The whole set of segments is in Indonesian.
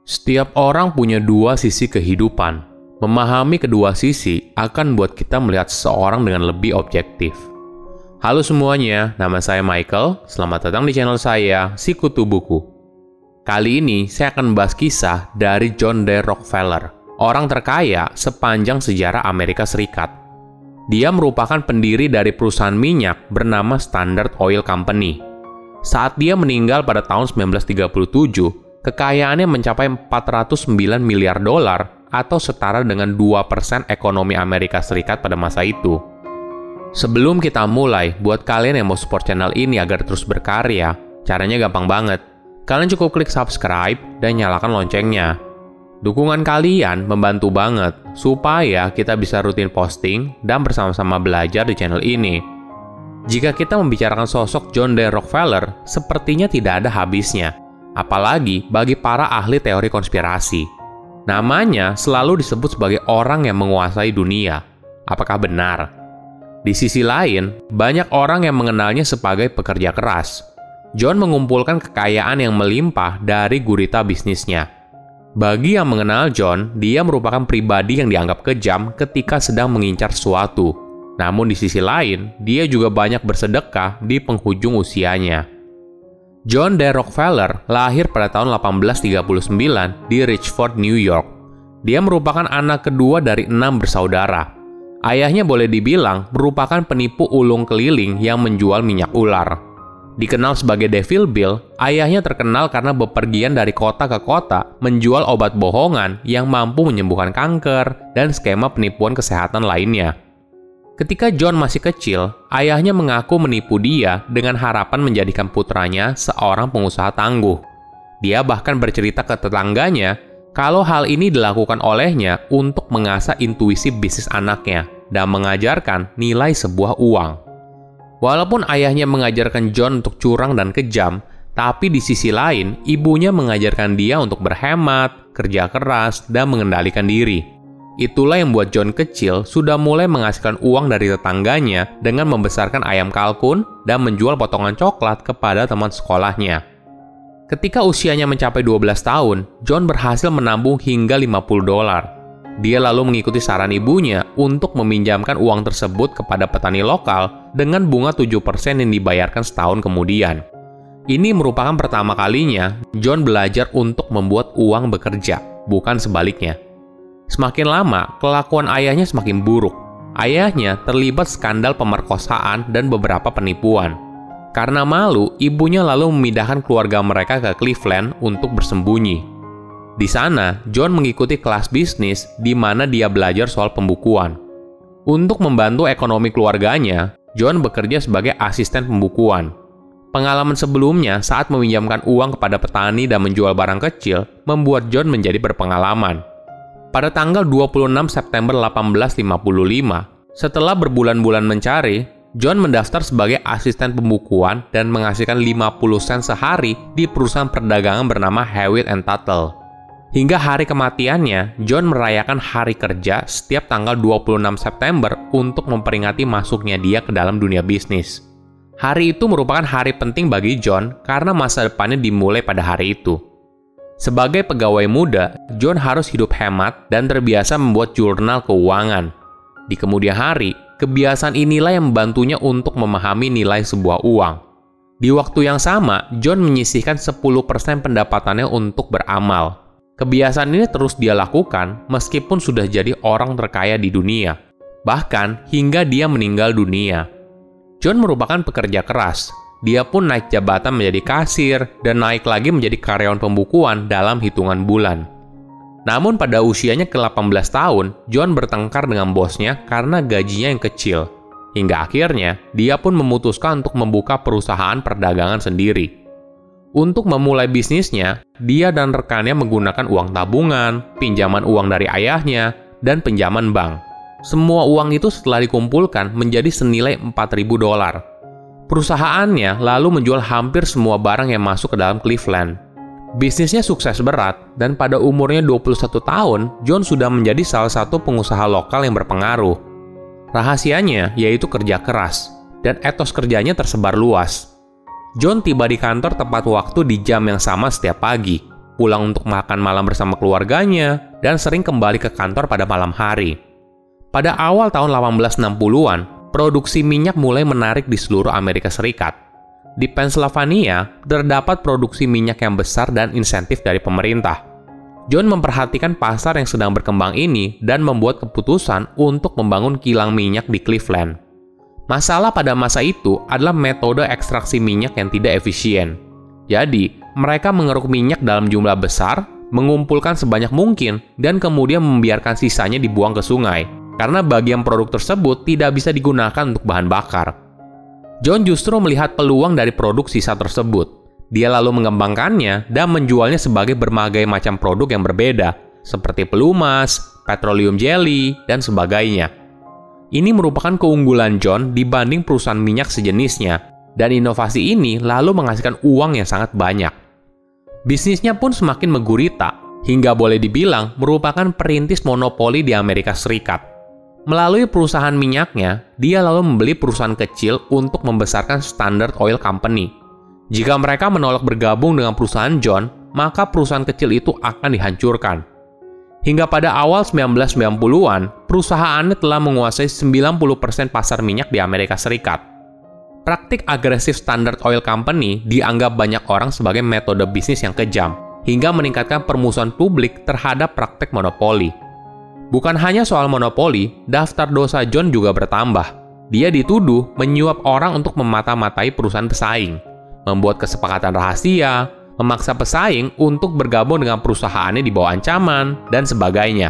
Setiap orang punya dua sisi kehidupan. Memahami kedua sisi akan buat kita melihat seseorang dengan lebih objektif. Halo semuanya, nama saya Michael. Selamat datang di channel saya, Sikutu Buku. Kali ini saya akan membahas kisah dari John D. Rockefeller, orang terkaya sepanjang sejarah Amerika Serikat. Dia merupakan pendiri dari perusahaan minyak bernama Standard Oil Company. Saat dia meninggal pada tahun 1937, kekayaannya mencapai 409 miliar dolar atau setara dengan 2% ekonomi Amerika Serikat pada masa itu. Sebelum kita mulai, buat kalian yang mau support channel ini agar terus berkarya, caranya gampang banget. Kalian cukup klik subscribe dan nyalakan loncengnya. Dukungan kalian membantu banget supaya kita bisa rutin posting dan bersama-sama belajar di channel ini. Jika kita membicarakan sosok John D. Rockefeller, sepertinya tidak ada habisnya. Apalagi bagi para ahli teori konspirasi. Namanya selalu disebut sebagai orang yang menguasai dunia. Apakah benar? Di sisi lain, banyak orang yang mengenalnya sebagai pekerja keras. John mengumpulkan kekayaan yang melimpah dari gurita bisnisnya. Bagi yang mengenal John, dia merupakan pribadi yang dianggap kejam ketika sedang mengincar sesuatu. Namun di sisi lain, dia juga banyak bersedekah di penghujung usianya. John D. Rockefeller lahir pada tahun 1839 di Richford, New York. Dia merupakan anak kedua dari 6 bersaudara. Ayahnya boleh dibilang merupakan penipu ulung keliling yang menjual minyak ular. Dikenal sebagai Devil Bill, ayahnya terkenal karena bepergian dari kota ke kota menjual obat bohongan yang mampu menyembuhkan kanker dan skema penipuan kesehatan lainnya. Ketika John masih kecil, ayahnya mengaku menipu dia dengan harapan menjadikan putranya seorang pengusaha tangguh. Dia bahkan bercerita ke tetangganya kalau hal ini dilakukan olehnya untuk mengasah intuisi bisnis anaknya dan mengajarkan nilai sebuah uang. Walaupun ayahnya mengajarkan John untuk curang dan kejam, tapi di sisi lain, ibunya mengajarkan dia untuk berhemat, kerja keras, dan mengendalikan diri. Itulah yang membuat John kecil sudah mulai menghasilkan uang dari tetangganya dengan membesarkan ayam kalkun dan menjual potongan coklat kepada teman sekolahnya. Ketika usianya mencapai 12 tahun, John berhasil menabung hingga 50 dolar. Dia lalu mengikuti saran ibunya untuk meminjamkan uang tersebut kepada petani lokal dengan bunga 7% yang dibayarkan setahun kemudian. Ini merupakan pertama kalinya John belajar untuk membuat uang bekerja, bukan sebaliknya. Semakin lama, kelakuan ayahnya semakin buruk. Ayahnya terlibat skandal pemerkosaan dan beberapa penipuan. Karena malu, ibunya lalu memindahkan keluarga mereka ke Cleveland untuk bersembunyi. Di sana, John mengikuti kelas bisnis di mana dia belajar soal pembukuan. Untuk membantu ekonomi keluarganya, John bekerja sebagai asisten pembukuan. Pengalaman sebelumnya saat meminjamkan uang kepada petani dan menjual barang kecil membuat John menjadi berpengalaman. Pada tanggal 26 September 1855, setelah berbulan-bulan mencari, John mendaftar sebagai asisten pembukuan dan menghasilkan 50 sen sehari di perusahaan perdagangan bernama Hewitt & Tuttle. Hingga hari kematiannya, John merayakan hari kerja setiap tanggal 26 September untuk memperingati masuknya dia ke dalam dunia bisnis. Hari itu merupakan hari penting bagi John karena masa depannya dimulai pada hari itu. Sebagai pegawai muda, John harus hidup hemat dan terbiasa membuat jurnal keuangan. Di kemudian hari, kebiasaan inilah yang membantunya untuk memahami nilai sebuah uang. Di waktu yang sama, John menyisihkan 10% pendapatannya untuk beramal. Kebiasaan ini terus dia lakukan meskipun sudah jadi orang terkaya di dunia. Bahkan hingga dia meninggal dunia. John merupakan pekerja keras. Dia pun naik jabatan menjadi kasir dan naik lagi menjadi karyawan pembukuan dalam hitungan bulan. Namun pada usianya ke-18 tahun, John bertengkar dengan bosnya karena gajinya yang kecil. Hingga akhirnya, dia pun memutuskan untuk membuka perusahaan perdagangan sendiri. Untuk memulai bisnisnya, dia dan rekannya menggunakan uang tabungan, pinjaman uang dari ayahnya, dan pinjaman bank. Semua uang itu setelah dikumpulkan menjadi senilai 4.000 dolar. Perusahaannya lalu menjual hampir semua barang yang masuk ke dalam Cleveland. Bisnisnya sukses berat, dan pada umurnya 21 tahun, John sudah menjadi salah satu pengusaha lokal yang berpengaruh. Rahasianya yaitu kerja keras, dan etos kerjanya tersebar luas. John tiba di kantor tepat waktu di jam yang sama setiap pagi. pulang untuk makan malam bersama keluarganya, dan sering kembali ke kantor pada malam hari. Pada awal tahun 1860-an, produksi minyak mulai menarik di seluruh Amerika Serikat. Di Pennsylvania, terdapat produksi minyak yang besar dan insentif dari pemerintah. John memperhatikan pasar yang sedang berkembang ini dan membuat keputusan untuk membangun kilang minyak di Cleveland. Masalah pada masa itu adalah metode ekstraksi minyak yang tidak efisien. Jadi, mereka mengeruk minyak dalam jumlah besar, mengumpulkan sebanyak mungkin, dan kemudian membiarkan sisanya dibuang ke sungai, karena bagian produk tersebut tidak bisa digunakan untuk bahan bakar. John justru melihat peluang dari produk sisa tersebut. Dia lalu mengembangkannya dan menjualnya sebagai berbagai macam produk yang berbeda, seperti pelumas, petroleum jelly, dan sebagainya. Ini merupakan keunggulan John dibanding perusahaan minyak sejenisnya, dan inovasi ini lalu menghasilkan uang yang sangat banyak. Bisnisnya pun semakin menggurita, hingga boleh dibilang merupakan perintis monopoli di Amerika Serikat. Melalui perusahaan minyaknya, dia lalu membeli perusahaan kecil untuk membesarkan Standard Oil Company. Jika mereka menolak bergabung dengan perusahaan John, maka perusahaan kecil itu akan dihancurkan. Hingga pada awal 1990-an, perusahaannya telah menguasai 90% pasar minyak di Amerika Serikat. Praktik agresif Standard Oil Company dianggap banyak orang sebagai metode bisnis yang kejam, hingga meningkatkan permusuhan publik terhadap praktik monopoli. Bukan hanya soal monopoli, daftar dosa John juga bertambah. Dia dituduh menyuap orang untuk memata-matai perusahaan pesaing, membuat kesepakatan rahasia, memaksa pesaing untuk bergabung dengan perusahaannya di bawah ancaman, dan sebagainya.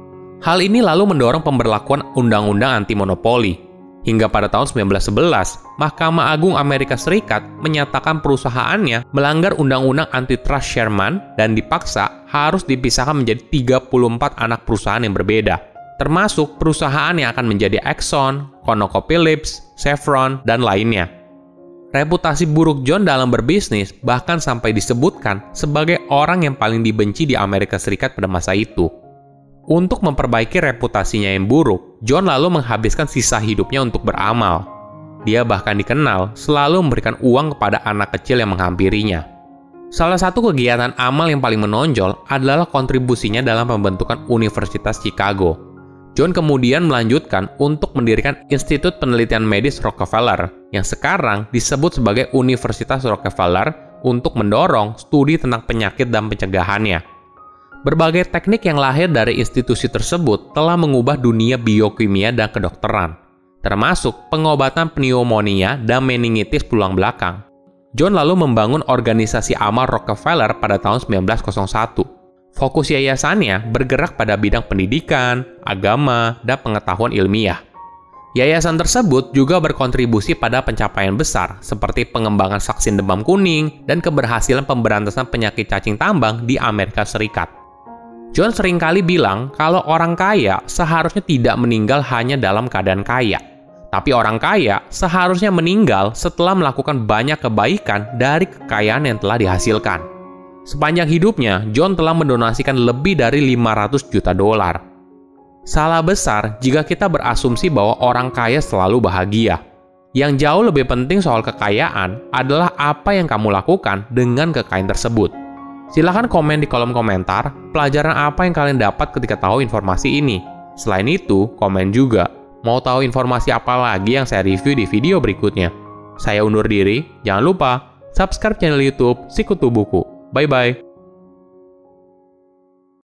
Hal ini lalu mendorong pemberlakuan Undang-Undang Anti-Monopoli. Hingga pada tahun 1911, Mahkamah Agung Amerika Serikat menyatakan perusahaannya melanggar Undang-Undang Antitrust Sherman dan dipaksa harus dipisahkan menjadi 34 anak perusahaan yang berbeda, termasuk perusahaan yang akan menjadi Exxon, ConocoPhillips, Chevron, dan lainnya. Reputasi buruk John dalam berbisnis bahkan sampai disebutkan sebagai orang yang paling dibenci di Amerika Serikat pada masa itu. Untuk memperbaiki reputasinya yang buruk, John lalu menghabiskan sisa hidupnya untuk beramal. Dia bahkan dikenal selalu memberikan uang kepada anak kecil yang menghampirinya. Salah satu kegiatan amal yang paling menonjol adalah kontribusinya dalam pembentukan Universitas Chicago. John kemudian melanjutkan untuk mendirikan Institut Penelitian Medis Rockefeller, yang sekarang disebut sebagai Universitas Rockefeller untuk mendorong studi tentang penyakit dan pencegahannya. Berbagai teknik yang lahir dari institusi tersebut telah mengubah dunia biokimia dan kedokteran, termasuk pengobatan pneumonia dan meningitis tulang belakang. John lalu membangun organisasi amal Rockefeller pada tahun 1901. Fokus yayasannya bergerak pada bidang pendidikan, agama, dan pengetahuan ilmiah. Yayasan tersebut juga berkontribusi pada pencapaian besar seperti pengembangan vaksin demam kuning dan keberhasilan pemberantasan penyakit cacing tambang di Amerika Serikat. John seringkali bilang kalau orang kaya seharusnya tidak meninggal hanya dalam keadaan kaya, tapi orang kaya seharusnya meninggal setelah melakukan banyak kebaikan dari kekayaan yang telah dihasilkan. Sepanjang hidupnya, John telah mendonasikan lebih dari 500 juta dolar. Salah besar jika kita berasumsi bahwa orang kaya selalu bahagia. Yang jauh lebih penting soal kekayaan adalah apa yang kamu lakukan dengan kekayaan tersebut. Silahkan komen di kolom komentar pelajaran apa yang kalian dapat ketika tahu informasi ini. Selain itu, komen juga mau tahu informasi apa lagi yang saya review di video berikutnya. Saya undur diri, jangan lupa subscribe channel YouTube Sikutu Buku. Bye-bye.